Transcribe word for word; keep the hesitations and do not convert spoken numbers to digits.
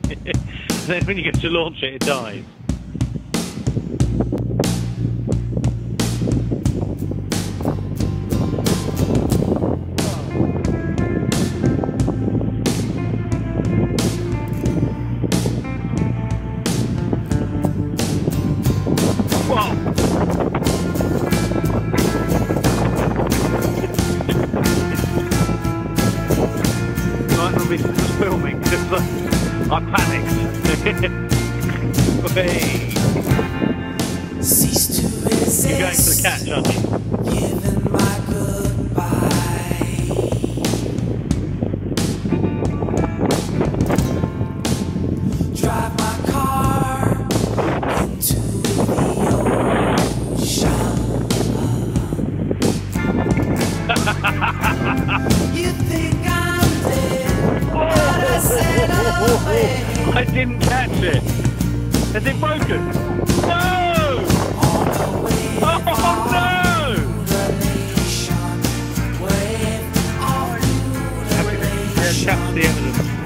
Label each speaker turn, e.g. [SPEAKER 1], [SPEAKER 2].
[SPEAKER 1] Then when you get to launch it, it dies. This was filming because I panicked. Hey.
[SPEAKER 2] Cease to resist.
[SPEAKER 1] You're going for the catch, aren't you?
[SPEAKER 2] Giving my goodbye. Drive my car into the ocean. You think I'm dead?
[SPEAKER 1] I didn't catch it. Is it broken? No! Oh no! Yeah, catch the evidence.